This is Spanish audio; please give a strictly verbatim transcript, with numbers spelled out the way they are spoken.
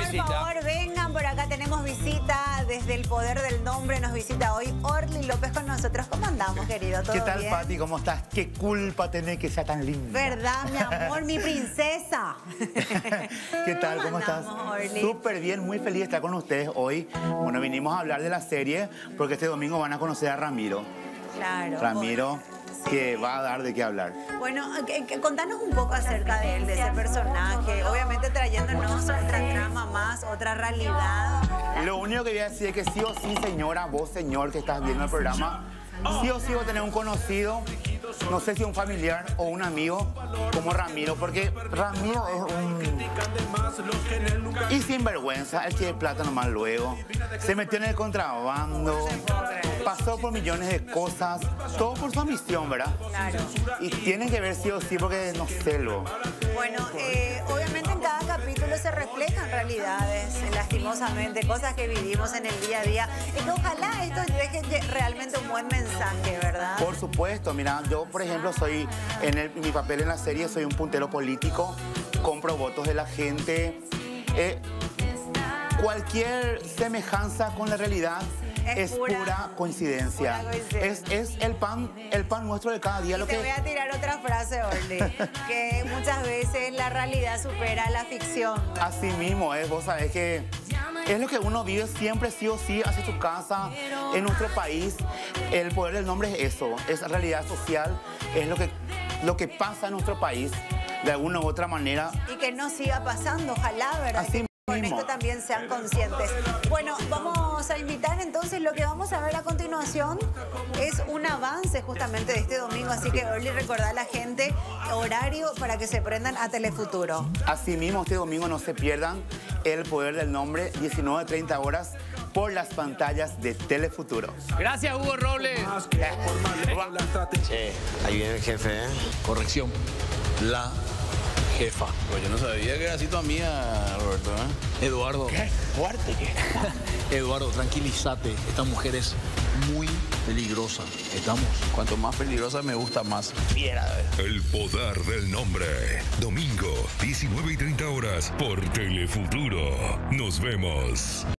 visita. Por favor, vengan, por acá tenemos visita desde el Poder del Nombre. Nos visita hoy Orly López con nosotros. ¿Cómo andamos, querido? ¿Todo ¿Qué tal, bien? Pati? ¿Cómo estás? ¿Qué culpa tenés que sea tan linda? ¿Verdad, mi amor, mi princesa? ¿Qué tal? ¿Cómo ¿Cómo estás? andamos, Orly? Súper bien, muy feliz de estar con ustedes hoy. Bueno, vinimos a hablar de la serie porque este domingo van a conocer a Ramiro. Claro. Ramiro, Sí. que va a dar de qué hablar. Bueno, que- que contanos un poco acerca de él, de ese personaje. Obviamente trayéndonos otra trama más, otra realidad. Lo único que voy a decir es que sí o sí, señora, vos, señor, que estás viendo el programa, sí o sí vos tenés un conocido, no sé si un familiar o un amigo como Ramiro, porque Ramiro es un... Y sinvergüenza, él quiere plata nomás luego, se metió en el contrabando, pasó por millones de cosas, todo por su ambición, ¿verdad? Claro. Y tienen que ver sí o sí porque no sé lo... Bueno, eh, obviamente en cada capítulo se reflejan realidades, eh, lastimosamente, cosas que vivimos en el día a día. Y que ojalá esto deje de- realmente un buen mensaje, ¿verdad? Por supuesto, mira, yo por ejemplo soy, en el- mi papel en la serie soy un puntero político, compro votos de la gente. Eh, cualquier semejanza con la realidad Es es, pura- pura, coincidencia. pura coincidencia. Es, es el pan, el pan nuestro de cada día. Y Lo te que, voy a tirar otra frase, Orly, que muchas veces la realidad supera la ficción. Así mismo es, vos sabés que es lo que uno vive siempre sí o sí hacia su casa, en nuestro país. El poder del nombre es eso, es realidad social, es lo que, lo que pasa en nuestro país de alguna u otra manera. Y que no siga pasando, ojalá, ¿verdad? Así Que con mismo. esto también sean conscientes. Bueno, vamos a invitar entonces, lo que vamos a ver a continuación es un avance justamente de este domingo, así que Orly, recordá a la gente horario para que se prendan a Telefuturo. Asimismo, este domingo no se pierdan El Poder del Nombre, diecinueve treinta horas, por las pantallas de Telefuturo. Gracias, Hugo Robles. Che, ahí viene el jefe, ¿eh? Corrección. La jefa. Pues yo no sabía que era así tu amiga, Roberto, ¿eh? Eduardo. ¡Qué fuerte que Eduardo, tranquilízate. Esta mujer es muy peligrosa. ¿Estamos? Cuanto más peligrosa me gusta más. Fiera, ¿eh? El Poder del Nombre. Domingo, diecinueve y treinta horas por Telefuturo. Nos vemos.